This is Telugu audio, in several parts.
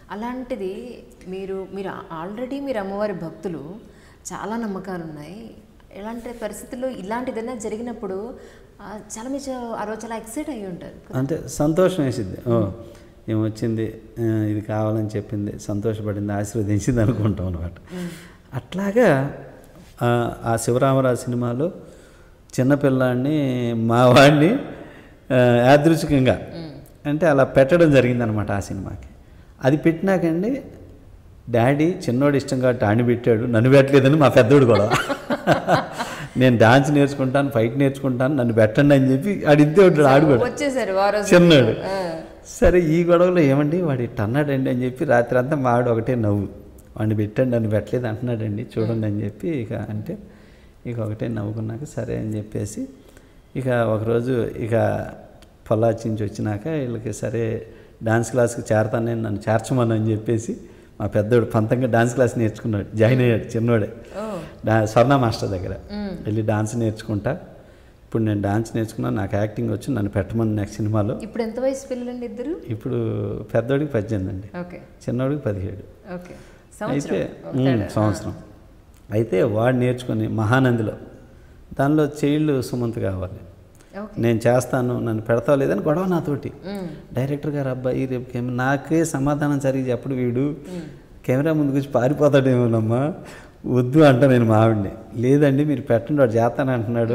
అలాంటిది మీరు మీరు ఆల్రెడీ మీరు అమ్మవారి భక్తులు, చాలా నమ్మకాలు ఉన్నాయి. ఇలాంటి పరిస్థితుల్లో ఇలాంటిదైనా జరిగినప్పుడు చాలా మీరు ఆ రోజు చాలా ఎక్సైట్ అయ్యి ఉంటారు. అంటే సంతోషం వేసింది, ఏమొచ్చింది, ఇది కావాలని చెప్పింది, సంతోషపడింది, ఆశీర్వదించింది అనుకుంటాం అనమాట. అట్లాగా ఆ శివరామరాజు సినిమాలో చిన్నపిల్లాడిని మా వాడిని యాదృచ్ఛికంగా అంటే అలా పెట్టడం జరిగిందనమాట ఆ సినిమాకి. అది పెట్టినాకండి డాడీ చిన్నోడు ఇష్టం కాబట్టి ఆడిని పెట్టాడు, నన్ను పెట్టలేదని మా పెద్దోడు కూడా. నేను డాన్స్ నేర్చుకుంటాను, ఫైట్ నేర్చుకుంటాను, నన్ను పెట్టండి అని చెప్పి ఆడిద్దే ఉంటాడు, ఆడు కూడా చిన్నాడు. సరే ఈ గొడవలో ఏమండి వాడు ఇట్ట అన్నాడండి అని చెప్పి రాత్రి అంతా మా ఆవిడ ఒకటే నవ్వు, వాడిని పెట్టండి నన్ను పెట్టలేదు అంటున్నాడండి చూడండి అని చెప్పి ఇక అంటే ఇక ఒకటే నవ్వుకున్నాక సరే అని చెప్పేసి ఇక ఒకరోజు ఇక పొల్లాచి నుంచి వచ్చినాక వీళ్ళకి సరే డాన్స్ క్లాస్కి చేరతాను నేను, నన్ను చేర్చమని అని చెప్పేసి మా పెద్దోడు పంతంగా డాన్స్ క్లాస్ నేర్చుకున్నాడు, జాయిన్ అయ్యాడు చిన్నోడే స్వర్ణ మాస్టర్ దగ్గర వెళ్ళి డాన్స్ నేర్చుకుంటా. ఇప్పుడు నేను డాన్స్ నేర్చుకున్నా, నాకు యాక్టింగ్ వచ్చి నన్ను పెట్టమని నెక్స్ట్ సినిమాలో. ఇప్పుడు ఎంత వయసు పిల్లలండి ఇద్దరు? ఇప్పుడు పెద్దోడికి 18 అండి, చిన్నోడికి 17. అయితే సంవత్సరం అయితే వాడు నేర్చుకుని మహానందిలో దానిలో చైల్డ్ సుమంత్ కావాలి, నేను చేస్తాను నన్ను పెడతావు లేదని గొడవ నాతోటి. డైరెక్టర్ గారు అబ్బాయి రేపు నాకే సమాధానం సరిగ్గా చెప్పడు, వీడు కెమెరా ముందుకు వచ్చి పారిపోతాడేమోనమ్మా, వద్దు అంట. నేను మా ఆవిడ్ని లేదండి మీరు పెట్టండి వాడు చేస్తాను అంటున్నాడు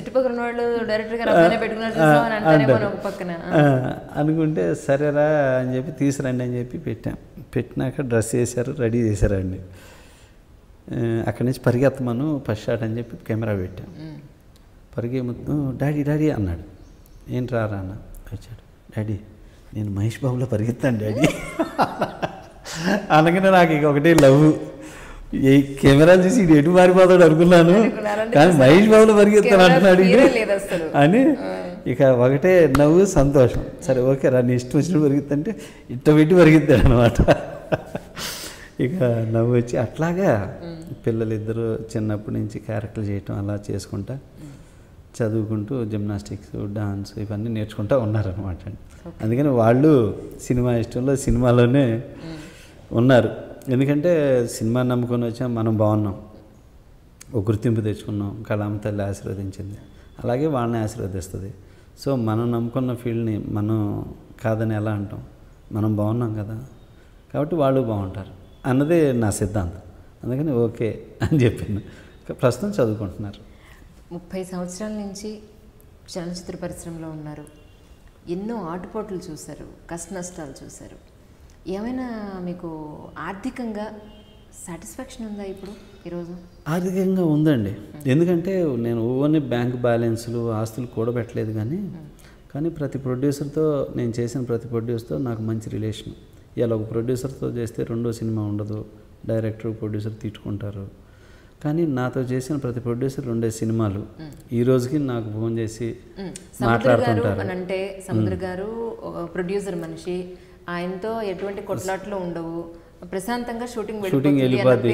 అనుకుంటే సరేరా అని చెప్పి తీసుకురండి అని చెప్పి పెట్టాం. పెట్టినాక డ్రెస్ వేసారు, రెడీ చేశారండి. అక్కడి నుంచి పరిగెత్తమను ఫస్ట్ షాట్ అని చెప్పి కెమెరా పెట్టాం. డాడీ డాడీ అన్నాడు, ఏంటి రారా అన్న. వచ్చాడు, డాడీ నేను మహేష్ బాబులో పరిగెత్తాను డాడీ అనగానే నాకు ఇక ఒకటే లవ్, ఈ కెమెరాలు చూసి ఇది ఎటు మారిపోతాడు అనుకున్నాను, కానీ మహేష్ బాబులో పరిగెత్తాను అంటున్నాడు అని ఇక ఒకటే నవ్వు సంతోషం. సరే ఓకే రా నీ ఇష్టం వచ్చినట్టు పరిగెత్తంటే ఇట్ట పెట్టి పరిగెత్తాడు అనమాట. ఇక నవ్వు వచ్చి అట్లాగా పిల్లలిద్దరూ చిన్నప్పటి నుంచి క్యారెక్టర్ చేయటం అలా చేసుకుంటా చదువుకుంటూ జిమ్నాస్టిక్స్ డాన్స్ ఇవన్నీ నేర్చుకుంటూ ఉన్నారనమాట. అందుకని వాళ్ళు సినిమా ఇష్టంలో సినిమాలోనే ఉన్నారు. ఎందుకంటే సినిమా నమ్ముకొని వచ్చాం, మనం బాగున్నాం, ఒక గుర్తింపు తెచ్చుకున్నాం, కళామ తల్లి ఆశీర్వదించింది, అలాగే వాళ్ళని ఆశీర్వదిస్తుంది. సో మనం నమ్ముకున్న ఫీల్డ్ని మనం కాదని ఎలా అంటాం, మనం బాగున్నాం కదా కాబట్టి వాళ్ళు బాగుంటారు అన్నదే నా సిద్ధాంతం. అందుకని ఓకే అని చెప్పాను. ప్రస్తుతం చదువుకుంటున్నారు. 30 సంవత్సరాల నుంచి చలనచిత్ర పరిశ్రమలో ఉన్నారు, ఎన్నో ఆటుపోట్లు చూశారు, కష్ట నష్టాలు చూశారు. ఏమైనా మీకు ఆర్థికంగా సాటిస్ఫాక్షన్ ఉందా ఇప్పుడు ఈరోజు? ఆర్థికంగా ఉందండి, ఎందుకంటే నేను ఓన్లీ బ్యాంక్ బ్యాలెన్స్లు ఆస్తులు కూడబెట్టలేదు, కానీ ప్రతి ప్రొడ్యూసర్తో నేను చేసిన ప్రతి ప్రొడ్యూసర్తో నాకు మంచి రిలేషన్. ఇలా ఒక ప్రొడ్యూసర్తో చేస్తే రెండో సినిమా ఉండదు, డైరెక్టర్ ప్రొడ్యూసర్ తిట్టుకుంటారు. కానీ నాతో చేసిన ప్రతి ప్రొడ్యూసర్ 2 సినిమాలు ఈ రోజుకి నాకు ఫోన్ చేసి మాట్లాడుతుంటారు. అంటే సముద్ర గారు ప్రొడ్యూసర్ మనిషి, ఆయనతో ఎటువంటి కొట్లాట్లు ఉండవు, ప్రశాంతంగా షూటింగ్ వెళ్ళిపోద్ది,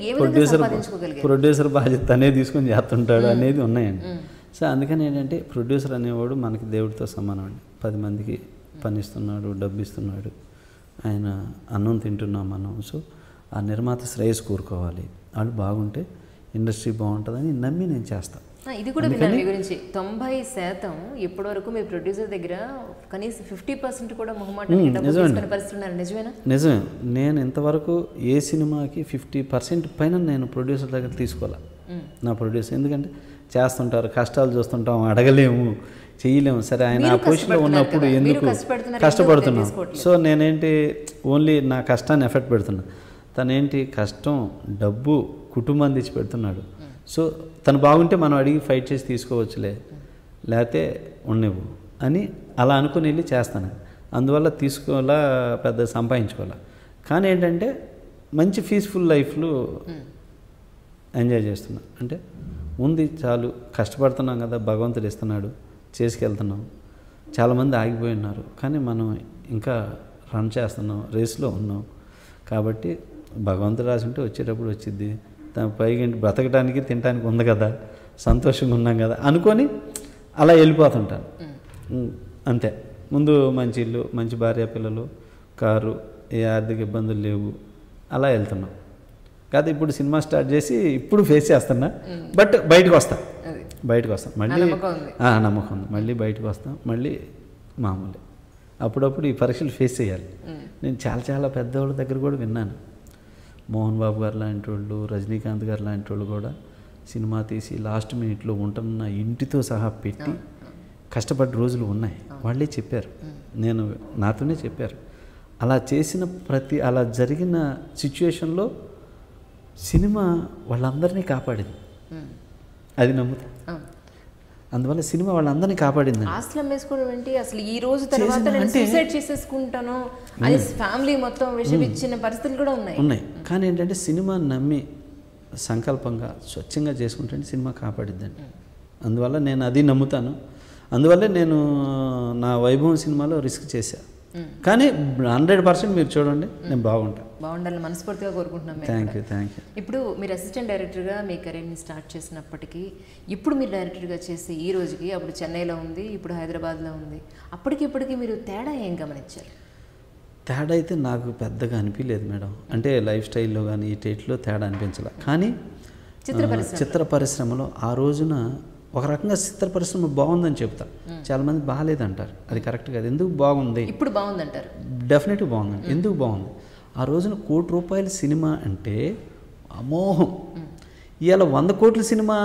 ప్రొడ్యూసర్ బాధ్యత తనే తీసుకొని చేస్తుంటాడు అనేది ఉన్నాయండి. సో అందుకని ఏంటంటే ప్రొడ్యూసర్ అనేవాడు మనకి దేవుడితో సమానం అండి. 10 మందికి పనిస్తున్నాడు, డబ్బు ఇస్తున్నాడు, ఆయన అన్నం తింటున్నాం మనం. సో ఆ నిర్మాత శ్రేయస్ కోరుకోవాలి, వాళ్ళు బాగుంటే ఇండస్ట్రీ బాగుంటుందని నమ్మి నేను చేస్తాను. ఇది కూడా విన్నాను మీ గురించి, 90% ఇప్పటి వరకు మీ ప్రొడ్యూసర్ దగ్గర కనీసం 50% కూడా నిజమేనా? నిజమే. నేను ఇంతవరకు ఏ సినిమాకి 50% పైన నేను ప్రొడ్యూసర్ దగ్గర తీసుకోవాలి, నా ప్రొడ్యూసర్. ఎందుకంటే చేస్తుంటారు, కష్టాలు చూస్తుంటాం, అడగలేము, చేయలేము. సరే ఆయన ఆ పొజిషన్లో ఉన్నప్పుడు ఎందుకు కష్టపడుతున్నాం. సో నేనేంటి ఓన్లీ నా కష్టాన్ని ఎఫెక్ట్ పెడుతున్నా, తనేంటి కష్టం డబ్బు కుటుంబాన్ని తెచ్చి పెడుతున్నాడు. సో తను బాగుంటే మనం అడిగి ఫైట్ చేసి తీసుకోవచ్చులే, లేకపోతే ఉండవు అని అలా అనుకుని వెళ్ళి చేస్తాను. అందువల్ల తీసుకోవాలా, పెద్ద సంపాదించుకోవాలా. కానీ ఏంటంటే మంచి పీస్ఫుల్ లైఫ్లో ఎంజాయ్ చేస్తున్నా. అంటే ఉంది చాలు, కష్టపడుతున్నాం కదా, భగవంతుడు ఇస్తున్నాడు, చేసుకెళ్తున్నాం. చాలామంది ఆగిపోయి ఉన్నారు, కానీ మనం ఇంకా రన్ చేస్తున్నాం, రేస్లో ఉన్నాం. కాబట్టి భగవంతుడు రాసి ఉంటే వచ్చేటప్పుడు వచ్చిద్ది, పైగా బ్రతకడానికి తినడానికి ఉంది కదా, సంతోషంగా ఉన్నాం కదా అనుకొని అలా వెళ్ళిపోతుంటాను అంతే. ముందు మంచి ఇల్లు, మంచి భార్య పిల్లలు, కారు, ఏ ఆర్థిక ఇబ్బందులు లేవు, అలా వెళ్తున్నాం. కాదు ఇప్పుడు సినిమా స్టార్ట్ చేసి ఇప్పుడు ఫేస్ చేస్తున్నా, బట్ బయటకు వస్తాను మళ్ళీ నమ్మకం ఉంది, మళ్ళీ బయటకు వస్తాం, మళ్ళీ మామూలు. అప్పుడప్పుడు ఈ పరీక్షలు ఫేస్ చేయాలి. నేను చాలా పెద్దవాళ్ళ దగ్గర కూడా విన్నాను. మోహన్ బాబు గారు లాంటి వాళ్ళు, రజనీకాంత్ గారు లాంటి వాళ్ళు కూడా సినిమా తీసి లాస్ట్ మినిట్లో ఉంటున్న ఇంటితో సహా పెట్టి కష్టపడ్డ రోజులు ఉన్నాయి. వాళ్ళే చెప్పారు, నాతోనే చెప్పారు. అలా చేసిన అలా జరిగిన సిచ్యువేషన్లో సినిమా వాళ్ళందరినీ కాపాడింది, అది నమ్ముతా. అందువల్ల సినిమా వాళ్ళందరినీ కాపాడింది. ఆస్తులు అమ్మేసుకోవడం ఏంటి అసలు, ఈ రోజు తర్వాత నేను సూసైడ్ చేసేసుకుంటాను అని ఫ్యామిలీ మొత్తం విషమిచ్చిన పరిస్థితులు కూడా ఉన్నాయి. కానీ ఏంటంటే సినిమా నమ్మి సంకల్పంగా స్వచ్ఛంగా చేసుకుంటే సినిమా కాపాడిద్దండి. అందువల్ల నేను అది నమ్ముతాను. అందువల్లే నేను నా వైభవం సినిమాలో రిస్క్ చేశాను. కానీ 100% మీరు చూడండి, నేను బాగుండాలని మనస్ఫూర్తిగా కోరుకుంటున్నాం. Thank you. ఇప్పుడు మీరు అసిస్టెంట్ డైరెక్టర్గా మీ కెరీర్ని స్టార్ట్ చేసినప్పటికీ, ఇప్పుడు మీరు డైరెక్టర్గా చేసి ఈ రోజుకి, అప్పుడు చెన్నైలో ఉంది, ఇప్పుడు హైదరాబాద్లో ఉంది, ఇప్పటికి మీరు తేడా ఏం గమనించారు? తేడా అయితే నాకు పెద్దగా అనిపించలేదు మేడం. అంటే లైఫ్ స్టైల్లో కానీ ఈ టైట్లో తేడా అనిపించలే. కానీ చిత్ర పరిశ్రమలో ఆ రోజున ఒక రకంగా చిత్ర పరిశ్రమ బాగుందని చెప్తా. చాలామంది బాగాలేదంటారు, అది కరెక్ట్ కాదు. ఎందుకు బాగుంది? ఇప్పుడు బాగుందంటారు. డెఫినెట్గా బాగుందండి. ఎందుకు బాగుంది? ఆ రోజున ₹1 కోటి సినిమా అంటే అమోహం. ఇవాళ 100 కోట్ల సినిమా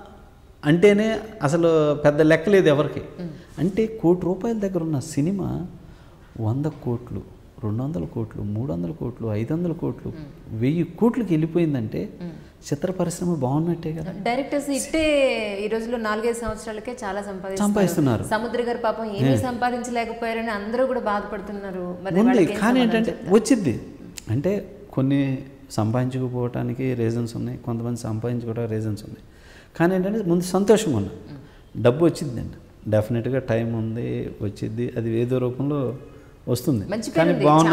అంటేనే అసలు పెద్ద లెక్కలేదు ఎవరికి. అంటే ₹1 కోటి దగ్గర ఉన్న సినిమా 100 కోట్లు, 200 కోట్లు, 300 కోట్లు, 500 కోట్లు, 1000 కోట్లకి వెళ్ళిపోయిందంటే చిత్ర పరిశ్రమ బాగున్నట్టే కదా. డైరెక్టర్స్ ఇట్టే ఈ రోజుల్లో 4-5 సంవత్సరాలకే చాలా సంపాదిస్తున్నారు. సముద్ర గారు పాపం ఏమీ సంపాదించలేకపోయారని అందరూ కూడా బాధపడుతున్నారు. కానీ ఏంటంటే వచ్చింది అంటే కొన్ని సంపాదించకపోవటానికి రీజన్స్ ఉన్నాయి, కొంతమంది సంపాదించుకోవడానికి రీజన్స్ ఉన్నాయి. కానీ ఏంటంటే ముందు సంతోషంగా ఉన్నా, డబ్బు వచ్చిందండి, డెఫినెట్గా టైం ఉంది, వచ్చింది, అది ఏదో రూపంలో వస్తుంది. కానీ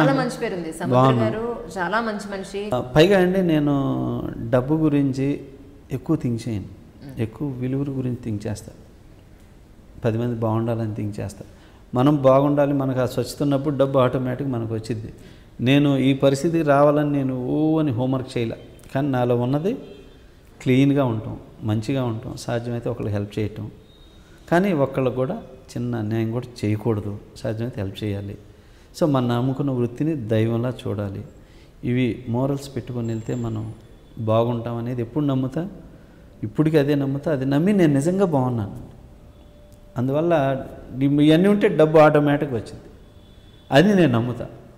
చాలా మంచి మనిషి. పైగా అండి నేను డబ్బు గురించి ఎక్కువ థింక్ చేయను, ఎక్కువ విలువల గురించి థింక్ చేస్తాను. 10 మంది బాగుండాలని థింక్ చేస్తాను. మనం బాగుండాలి, మనకు ఆ స్వచ్ఛత ఉన్నప్పుడు డబ్బు ఆటోమేటిక్ మనకు వచ్చింది. నేను ఈ పరిస్థితికి రావాలని నేను అని హోంవర్క్ చేయలే. కానీ నాలో ఉన్నది క్లీన్గా ఉంటాం, మంచిగా ఉంటాం, సాధ్యమైతే ఒకళ్ళకి హెల్ప్ చేయటం. కానీ ఒకళ్ళకు కూడా చిన్న అన్యాయం కూడా చేయకూడదు, సాధ్యమైతే హెల్ప్ చేయాలి. సో మనం నమ్ముకున్న వృత్తిని దైవంలా చూడాలి. ఇవి మోరల్స్ పెట్టుకొని వెళ్తే మనం బాగుంటాం అనేది ఎప్పుడు నమ్ముతా, ఇప్పటికీ అదే నమ్ముతా. అది నమ్మి నేను నిజంగా బాగున్నాను. అందువల్ల ఇవన్నీ ఉంటే డబ్బు ఆటోమేటిక్గా వచ్చింది, అది నేను నమ్ముతా.